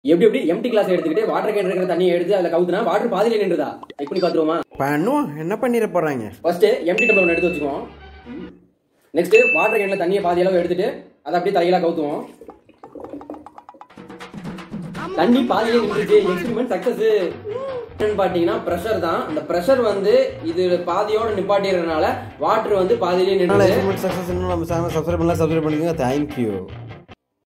எப்படி எப்படி empty glass எடுத்துக்கிட்டு வாட்டர் கேன் இருக்கிற தண்ணியை எடுத்து அதில் கவுத்துனா வாட்டர் பாதியில நின்றுதா? எப்படி பார்த்துருவோமா? பண்ணுவோம். என்ன பண்ணிட போறாங்க? ஃபர்ஸ்ட் எம்டி டம்ளர் ஒன்று எடுத்து வச்சுக்குவோம். நெக்ஸ்ட் வாட்டர் கேன்ல தண்ணியை பாதி அளவு எடுத்துட்டு அதை அப்படியே தலையில கவுத்துவோம். தண்ணி பாதியிலே நின்றுச்சு. Experiment success. பாத்தீங்கன்னா பிரஷர் தான். அந்த பிரஷர் வந்து இது பாதியோட நிப்பாட்டிறதுனால வாட்டர் வந்து பாதியிலே நின்று. நம்ம சேனல் சப்ஸ்கிரைப் பண்ணலாம். சப்ஸ்கிரைப் பண்ணுங்க. தேங்க்யூ.